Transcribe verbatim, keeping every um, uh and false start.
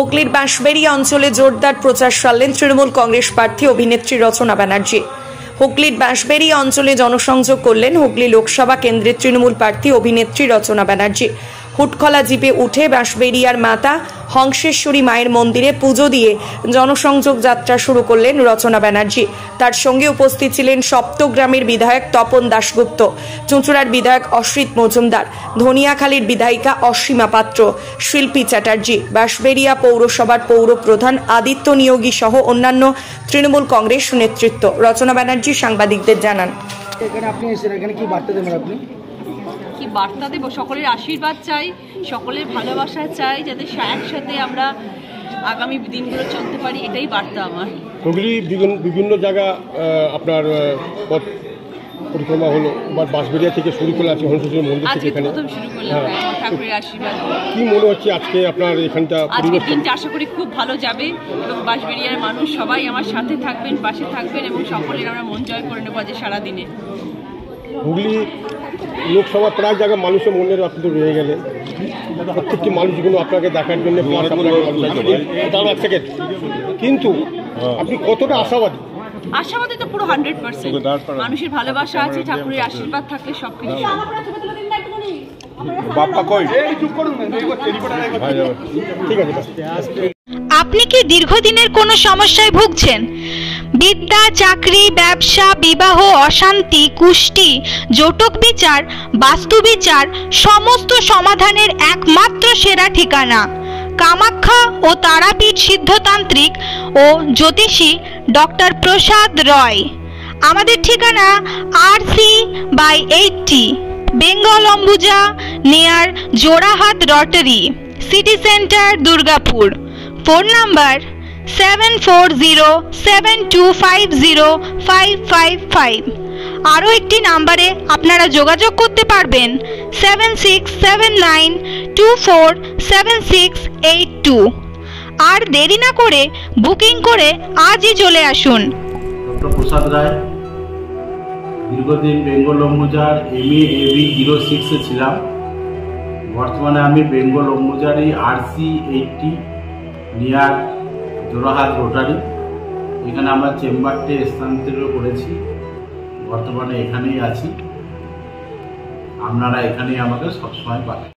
হুগলির বাঁশবেড়িয়া অঞ্চলে জোরদার প্রচার চালালেন তৃণমূল কংগ্রেস প্রার্থী অভিনেত্রী রচনা ব্যানার্জি। হুগলির বাঁশবেড়িয়া অঞ্চলে জনসংযোগ করলেন হুগলি লোকসভা কেন্দ্রের তৃণমূল প্রার্থী অভিনেত্রী রচনা ব্যানার্জি। হুটখলা জিপে উঠে বাঁশবেড়িয়ার মাতা হংসেশ্বরী মায়ের মন্দিরে পুজো দিয়ে জনসংযোগ যাত্রা শুরু করলেন রচনা ব্যানার্জি। তার সঙ্গে উপস্থিত ছিলেন সপ্তগ্রামের বিধায়ক তপন দাশগুপ্ত, চুঁচুড়ার বিধায়ক অসিত মজুমদার, ধনিয়াখালীর বিধায়িকা অসীমা পাত্র, শিল্পী চ্যাটার্জি, বাঁশবেড়িয়া পৌরসভার পৌর প্রধান আদিত্য নিয়োগী সহ অন্যান্য তৃণমূল কংগ্রেস নেতৃত্ব। রচনা ব্যানার্জি সাংবাদিকদের জানান, এখানে আপনি এসেছেন, এখানে কি বার্তা দেবেন আপনি? কি বার্তা দেব? সকলের আশীর্বাদ চাই, সকলের ভালোবাসা চাই, যাতে একসাথে আমরা আগামী দিনগুলো চলতে পারি, এটাই বার্তা আমার। হুগলি বিভিন্ন জায়গা আপনার পথ পরিক্রমা হলো, বা বাঁশবেড়িয়া থেকে শুরু করে আছে হংসেশ্বরী মন্দির থেকে এখানে প্রথম শুরু করলাম। ঠাকুরের আশীর্বাদ। কি মনে হচ্ছে আজকে আপনার এখানটা আজকের দিনটা আশা করি খুব ভালো যাবে এবং বাঁশবেড়িয়ার মানুষ সবাই আমার সাথে থাকবেন, পাশে থাকবেন এবং সকলের আমরা মন জয় করে নেবো আজ সারাদিনে। হুগলি লোকসভা প্রায় জায়গায় মানুষের মনের আপনি তো রয়ে গেলেন, প্রত্যেকটি মানুষগুলো আপনাকে দেখার জন্য, কিন্তু আপনি কতটা আশাবাদী? আশাবাদী তো পুরো হান্ড্রেড পার্সেন্ট। মানুষের ভালোবাসা আছে, ঠাকুরের আশীর্বাদ থাকলে সবকিছু। আপনি কি দীর্ঘদিনের কোনো সমস্যায় ভুগছেন? বিদ্যা, চাকরি, ব্যবসা, বিবাহ, অশান্তি, কুষ্টি, জটক বিচার, বাস্তু বিচার, সমস্ত সমাধানের একমাত্র সেরা ঠিকানা কামাখ্যা ও তারাপীঠ সিদ্ধতান্ত্রিক ও জ্যোতিষী ডক্টর প্রসাদ রয়। আমাদের ঠিকানা আর C by eighty, Bengal Ambuja, near Jorahat rotary, city centre, Durgapur. Phone number seven four zero seven two five zero five five five. আরও একটি নাম্বারে আপনারা যোগাযোগ করতে পারবেন seven six seven nine two four seven six eight two. আর দেরি না করে বুকিং করে আজই চলে আসুন। ডক্টর প্রসাদ রায়, দীর্ঘদিন বেঙ্গল অম্বুজার এম এ এবি জিরো সিক্সে ছিলাম। বর্তমানে আমি বেঙ্গল অম্বুজারই R C eighty, near Jorahat rotary, এখানে আমরা চেম্বারটি স্থানান্তরিত করেছি। বর্তমানে এখানেই আছি, আপনারা এখানেই আমাকে সবসময় পাবেন।